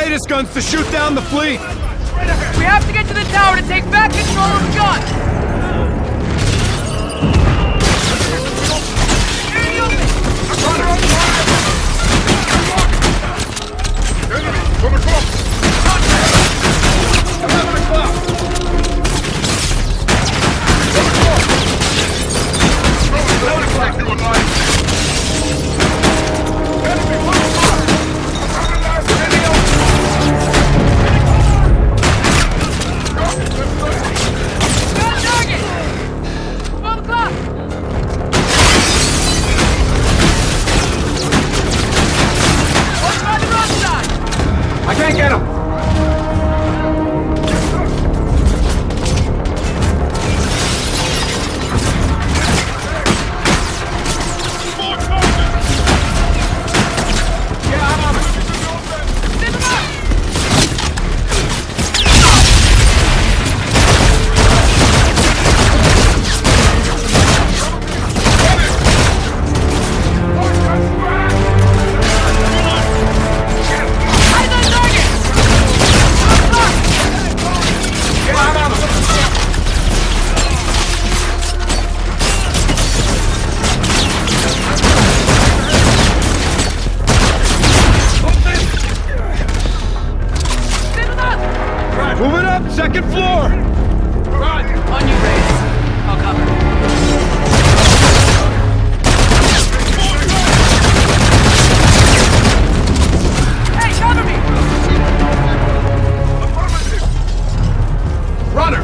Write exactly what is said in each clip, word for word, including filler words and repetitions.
ATIS guns to shoot down the fleet! We have to get to the tower to take back control of the gun! Second floor! Run! On you, Reyes. I'll cover. Hey, cover me! Runner!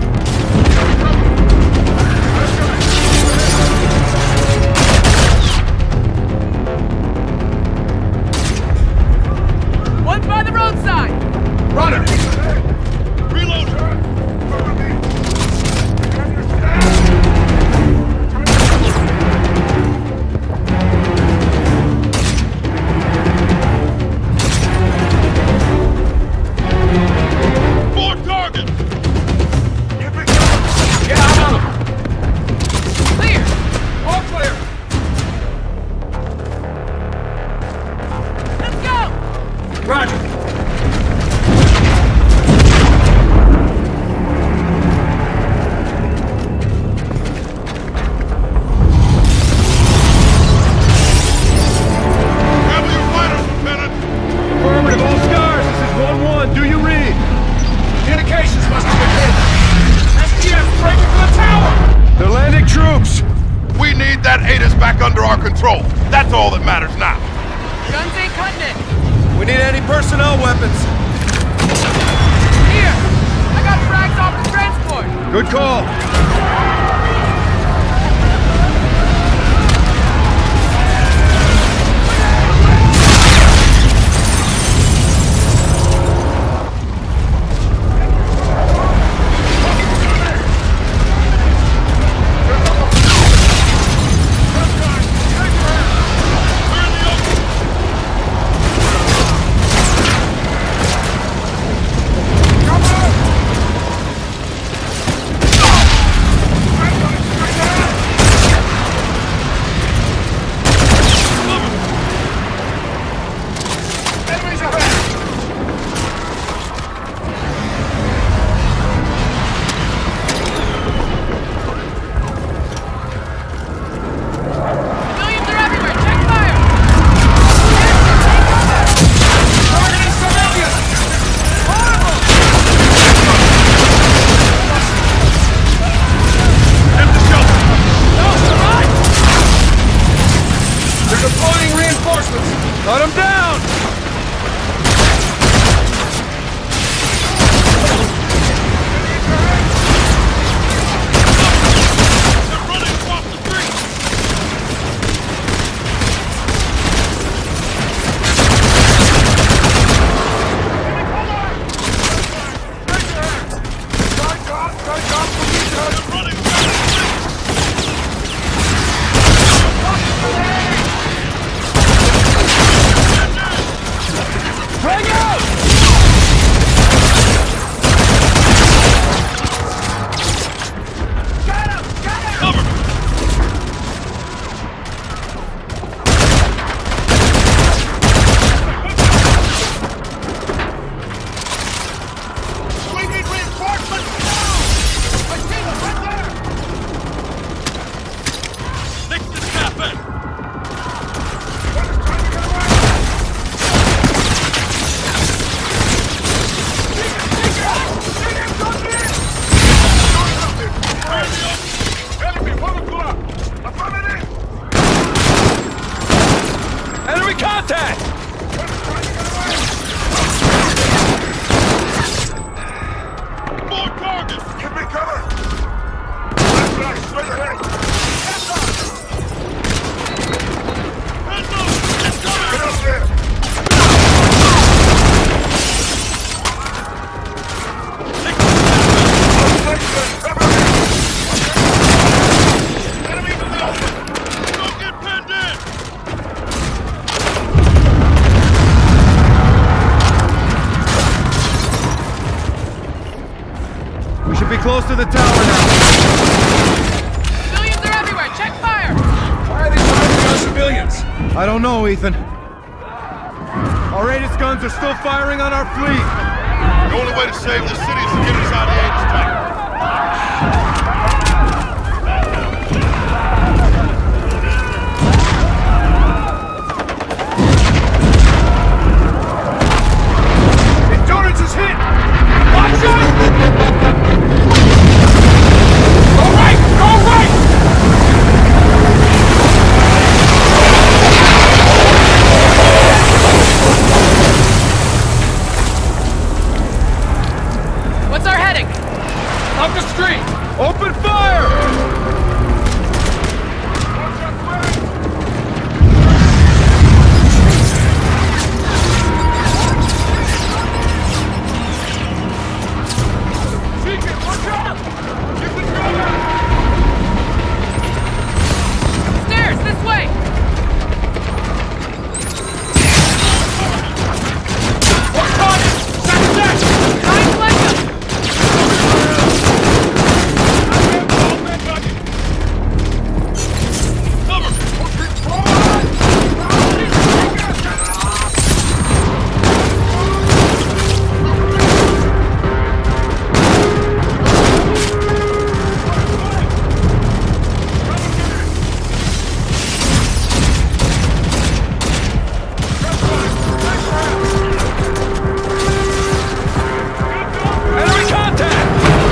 One's by the roadside! Runner! That's all that matters now. Guns ain't cutting it. We need any personnel weapons. Here! I got frags off the transport. Good call. Cut him down! They're running across the street! We should be close to the tower now. Civilians are everywhere! Check fire! Why are they targeting our civilians? I don't know, Ethan. Our Aegis guns are still firing on our fleet. The only way to save the city is to get inside the Aegis tank. Endurance is hit! Watch out! Go right! Go right! What's our heading? Up the street! Open fire! Deacon, watch out! Keep it going! Stairs, this way! What's on it? Second deck! Try and flank them! Enemy contact!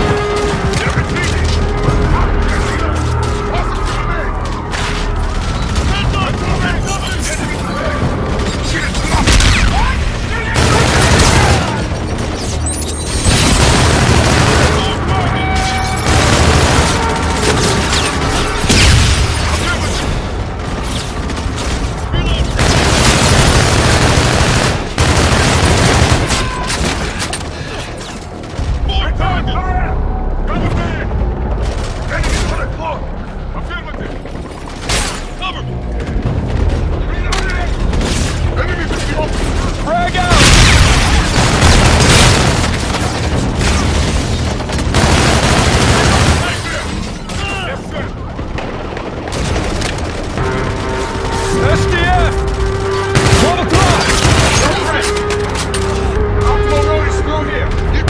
Frag out! S D F! twelve o'clock! Optimal road is through here.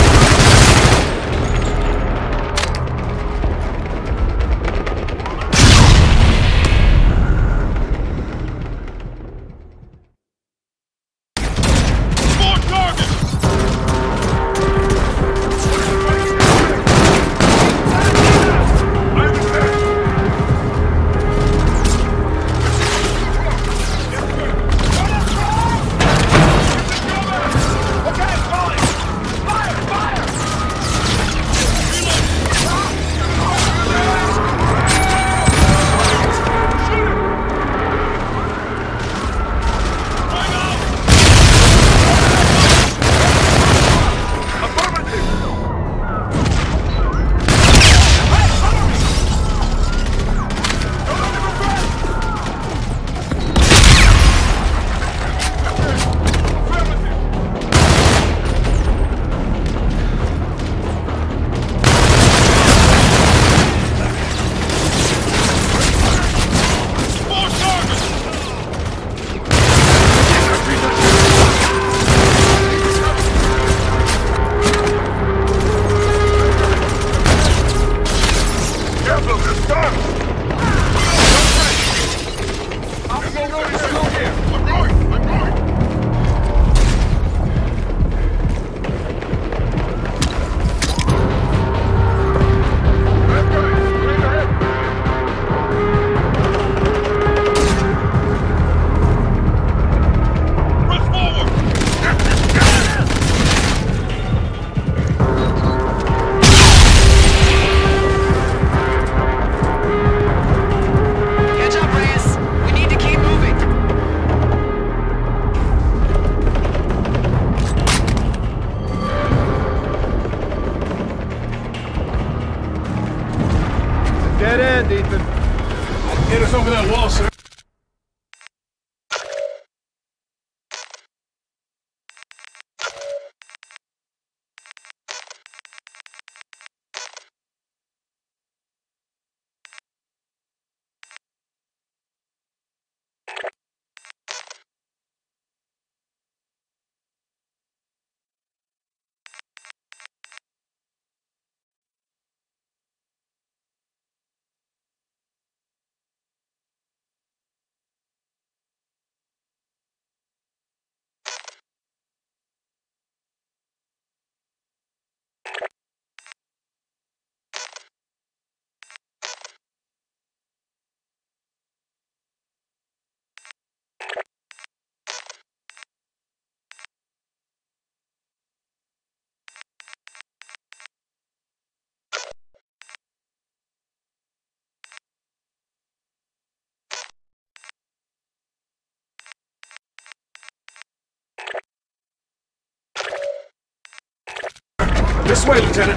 More targets! More targets! Careful, it's done! Optimal road is through here. I'm going! I'm going! Left right, straight ahead. Press forward! Catch up, Reyes! We need to keep moving! Dead end, Ethan. Get us over that wall, sir. This way, Lieutenant.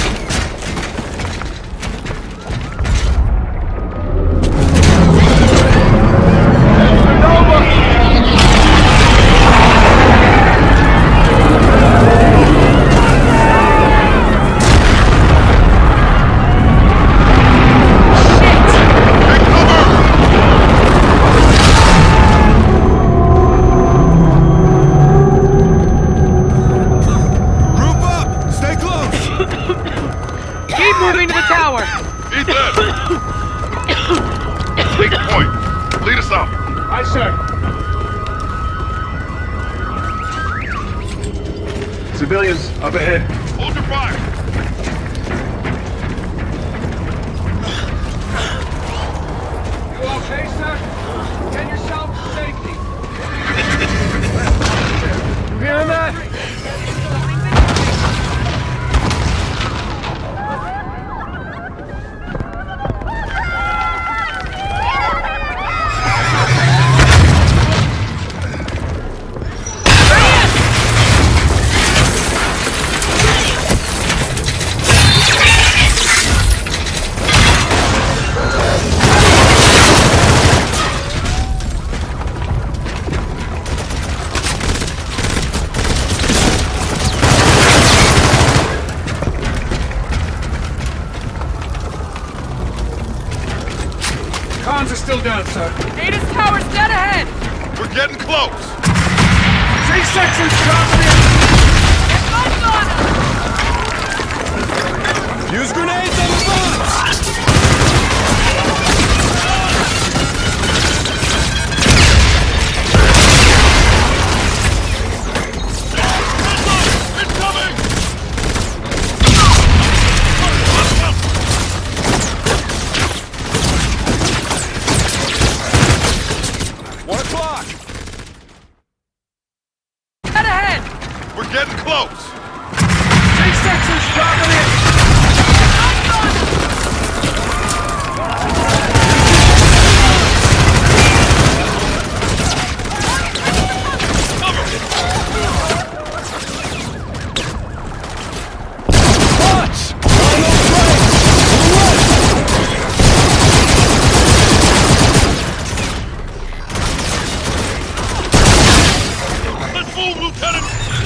Moving to the tower! Ethan! Take point. Lead us out. Aye, sir. Civilians, up ahead. Hold your fire. You okay, sir? Get yourself to safety. You hearing that? Cons are still down, sir. Ada's tower's dead ahead! We're getting close. Three sections dropping in. Get guns on them! Use grenades on the bombs! One o'clock! Dead ahead! We're getting close. Three sections dropping in. Guns on them! Watch! On those brakes! Let's move, Lieutenant.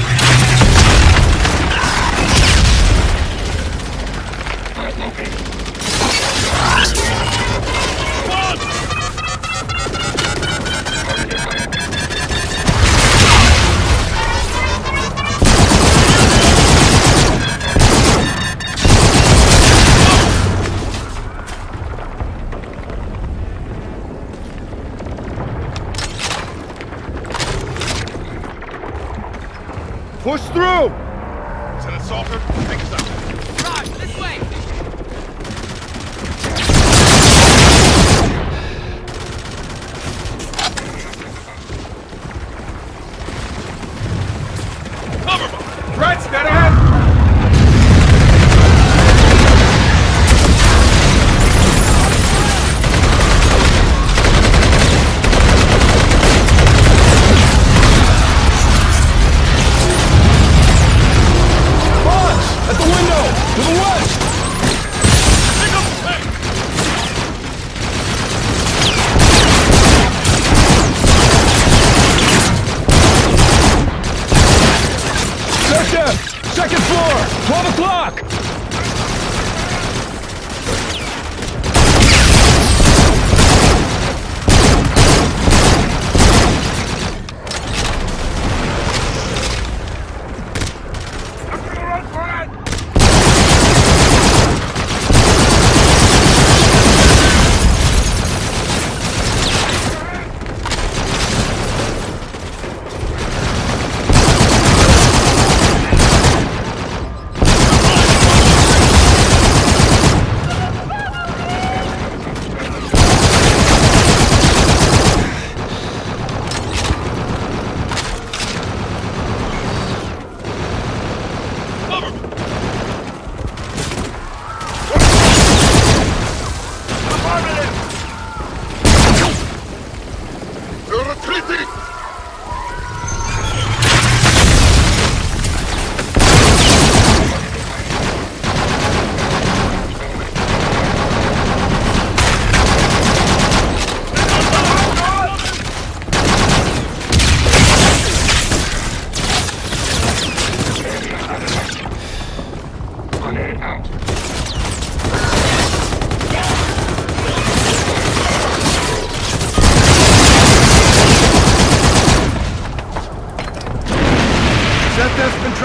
Push through! Lieutenant Salter, take us out. Raj, this way! Cover me. Threats dead ahead. Watch!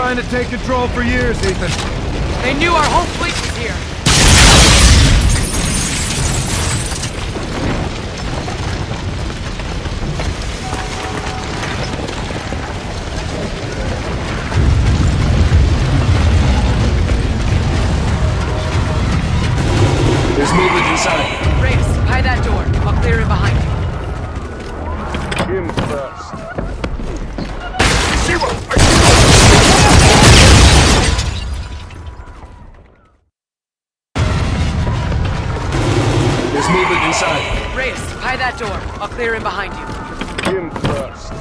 trying to take control for years, Ethan. They knew our whole fleet was here. There's movement inside. Reyes, hide that door. I'll clear it behind you. Him first. There's movement inside. Reyes, hide that door. I'll clear in behind you. Him first.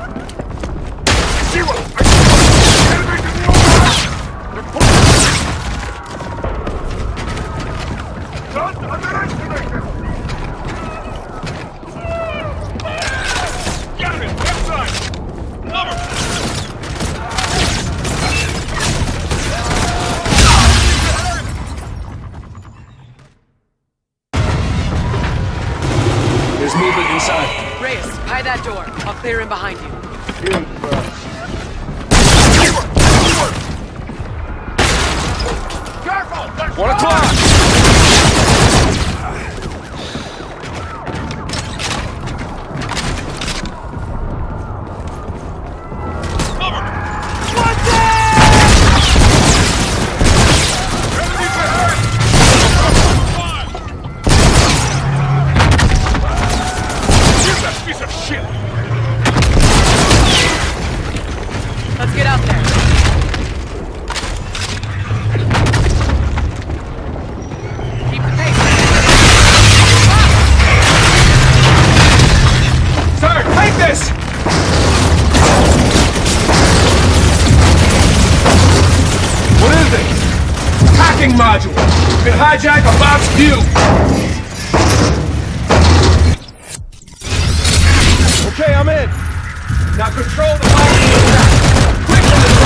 There's movement inside. Reyes, hide that door. I'll clear in behind you. Him first. One o'clock! Let's get out there. Keep the pace. Sir, take this! What is it? Hacking module. You can hijack a Bob's view. Okay, I'm in. Now control the module. Quick on the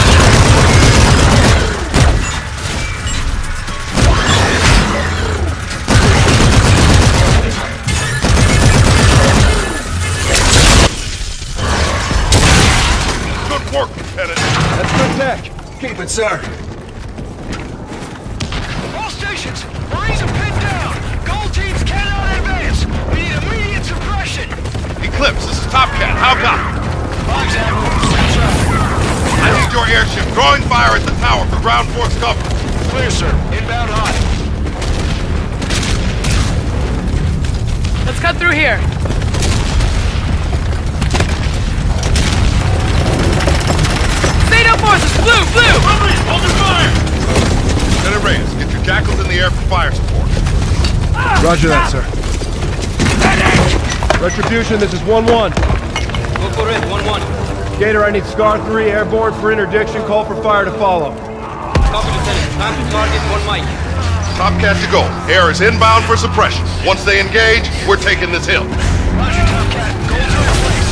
Good work, Lieutenant. That's good tech. Keep it, sir. All stations! Marines are pinned down! Gold teams cannot advance! We need immediate suppression! Eclipse, this is Top Cat. How copy? Roger, Admiral. I need your airship drawing fire at the tower for ground force cover. Clear, sir. Inbound hot. Let's cut through here. Zeta forces! Blue! Blue! Hold your fire! Lieutenant Reyes, get your jackals in the air for fire support. Roger that, sir. Retribution, this is one one. Go for it, one one. Gator, I need Scar three airborne for interdiction. Call for fire to follow. Copy, Lieutenant. Time to target one mic. Top Cat to go. Air is inbound for suppression. Once they engage, we're taking this hill. Roger, Top Cat. Gold to your place.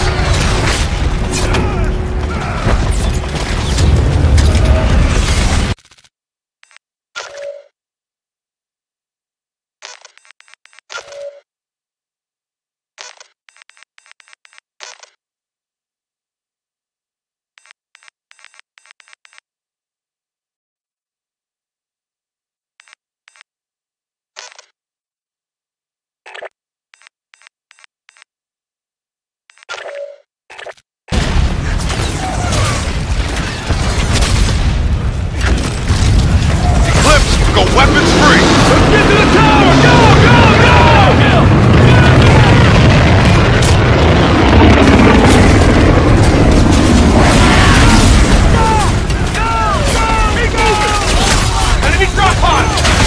Eclipse, go weapons free. Let's get to the tower! Go, go, go! enemy drop pod!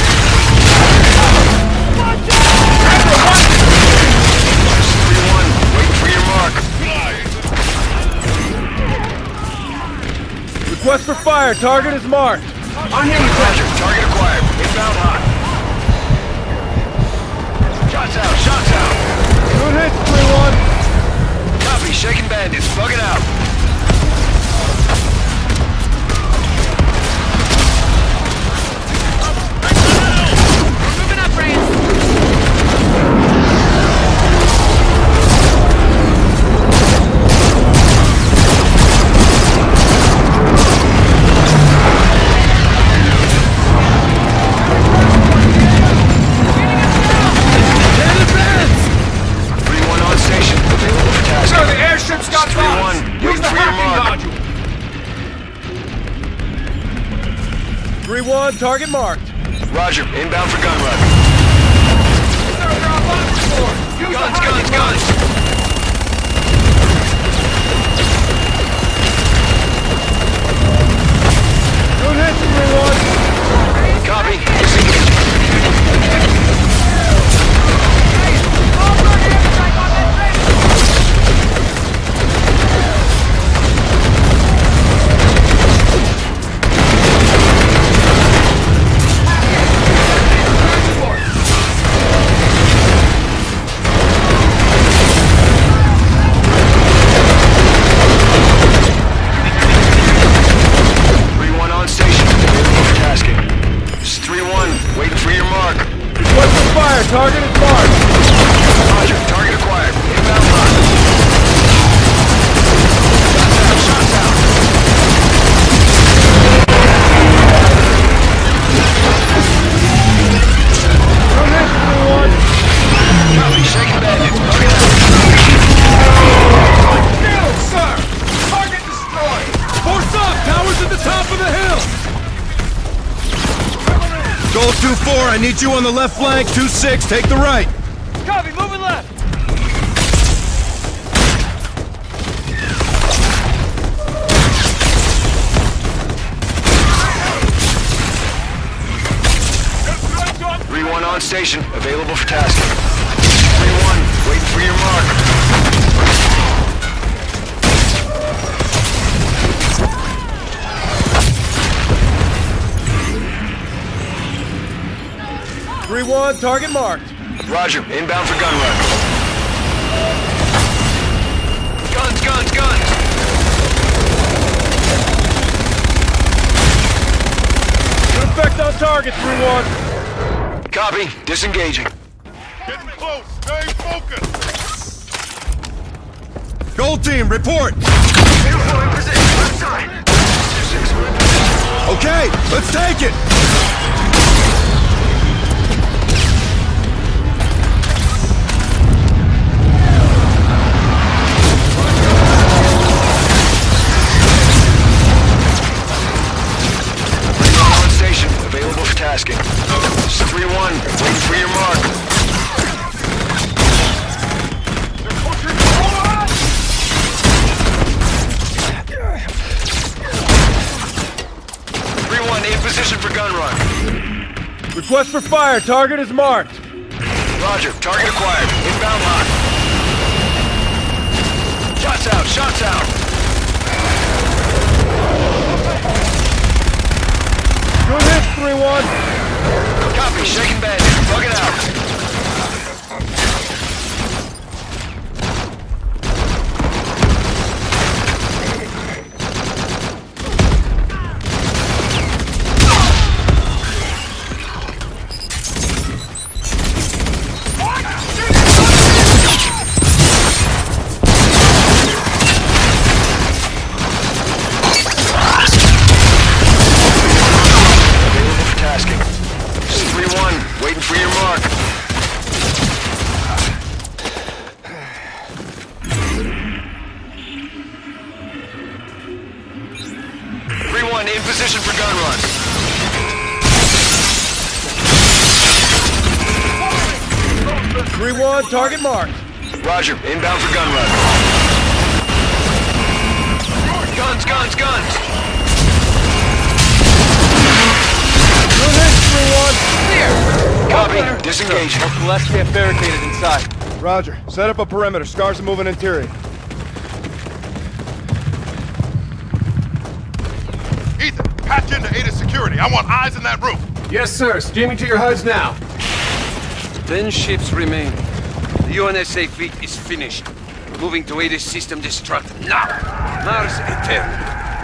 three one. Wait for your mark. Request for fire. Target is marked. On him, Roger. Target acquired. Inbound hot. Shots out. Shots out. Good hit, three one. Copy. Shaking bandits. Bug it out. We're moving up, Reyes. one, target marked. Roger, inbound for gun run. Sir, they're on bombing floor. Use the Guns, high guns, guns! Good hit, three one. Copy. Disengage. Target is marked. Roger, target acquired. Inbound lock. Shots out, shots out. Good hit, three one. Copy, shaking bandits. Target out. Kill, sir! Target destroyed! Force up! Towers at the top of the hill! Gold two four, I need you on the left flank. two six, take the right. Copy, moving left. three one on station, available for tasking. three one, waiting for your mark. three one, target marked. Roger, inbound for gun run. Guns, guns, guns! Good effect on target, three one. Copy, disengaging. Getting close. Stay focused. Gold team, report. Beautiful in position, left side. Okay, let's take it. On station, available for tasking. This is three one, waiting for your mark. three one, in position for gun run. Request for fire, target is marked. Roger, target acquired. Inbound lock. Shots out, shots out. Good hit, three one. Copy, shaking bandit. Bug it out. Available for tasking. This is three one, waiting for your mark. three one, in position for gun run. three one, target marked. Roger, inbound for gun run. Guns, guns, guns! Good hit, three one. Clear. Copy, disengage. Let's get barricaded inside. Roger, set up a perimeter. Scars are moving interior. Ethan, patch into Ada security. I want eyes in that room. Yes, sir. Steaming to your H U Ds now. Ten ships remain. The U N S A fleet is finished. Moving to Ada's system destruct now. Mars Eternal.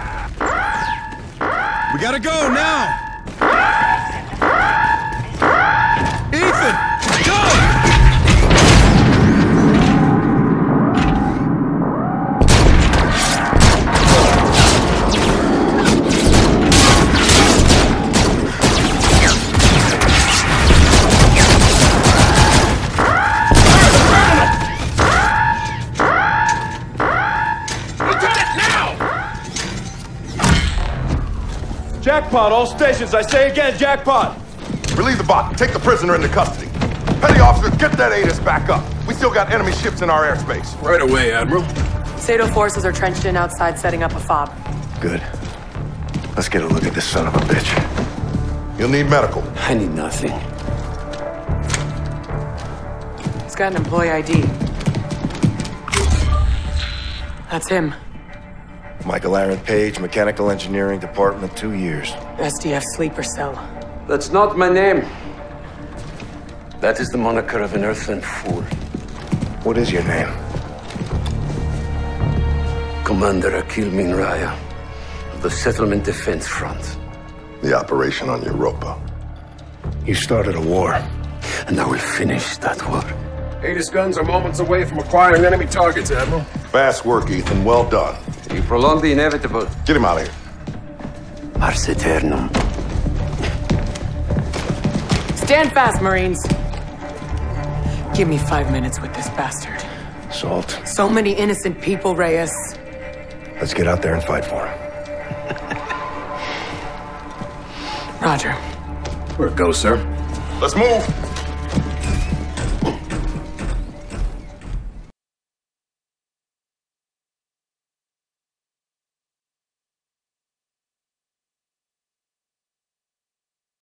We gotta go now. Ethan, go! Jackpot, all stations. I say again, jackpot. Relieve the bot. Take the prisoner into custody. Petty officers, get that A T I S back up. We still got enemy ships in our airspace. Right away, Admiral. Sato forces are trenched in outside, setting up a fob. Good. Let's get a look at this son of a bitch. You'll need medical. I need nothing. He's got an employee I D. That's him. Michael Aaron Page, Mechanical Engineering Department, two years. S D F sleeper cell. That's not my name. That is the moniker of an earthling fool. What is your name? Commander Akil Minraya of the Settlement Defense Front. The operation on Europa. You started a war. And I will finish that war. Aegis guns are moments away from acquiring enemy targets, Admiral. Fast work, Ethan. Well done. You prolonged the inevitable. Get him out of here. Ars Eternum. Stand fast, Marines. Give me five minutes with this bastard. Salt. So many innocent people, Reyes. Let's get out there and fight for him. Roger. Where it goes, sir? Let's move.